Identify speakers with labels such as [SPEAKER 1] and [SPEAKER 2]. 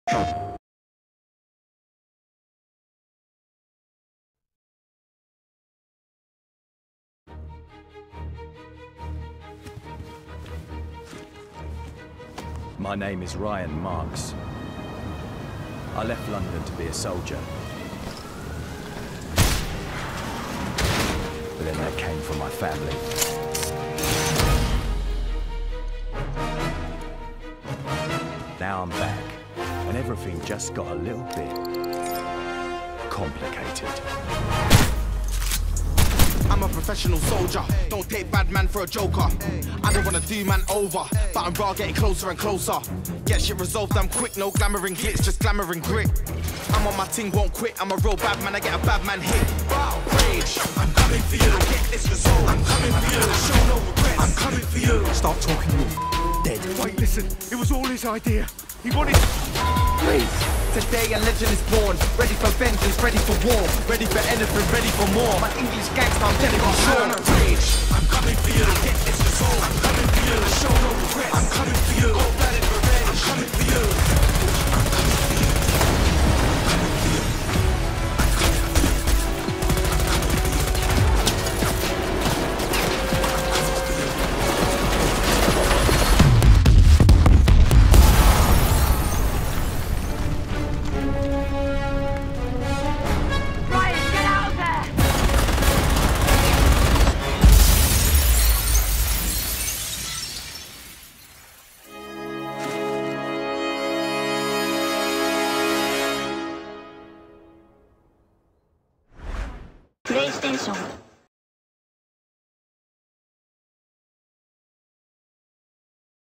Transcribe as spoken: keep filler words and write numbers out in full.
[SPEAKER 1] My name is Ryan Marks. I left London to be a soldier. But then that came from my family. Now I'm back, and everything just got a little bit complicated.
[SPEAKER 2] I'm a professional soldier, don't take bad man for a joker. I don't wanna do man over, but I'm raw getting closer and closer. Get shit resolved, I'm quick, no glamour and glitz, just glamour and grit. I'm on my ting, won't quit, I'm a real bad man, I get a bad man hit. Wow, rage, I'm coming for you, I get this resolved, I'm coming for you, show no regrets, I'm coming for you.
[SPEAKER 3] Stop talking, you're dead.
[SPEAKER 4] Wait, listen, it was all his idea. He wanted...
[SPEAKER 2] Please. Today a legend is born, ready for vengeance, ready for war, ready for anything, ready for more. My English gangster, I'm telling you sure. I'm rage, I'm coming for you. Get this resolved, I'm coming for you. Show no regrets, I'm coming for you. Go blooded revenge, I'm coming for you. I'm coming for you.
[SPEAKER 5] PlayStation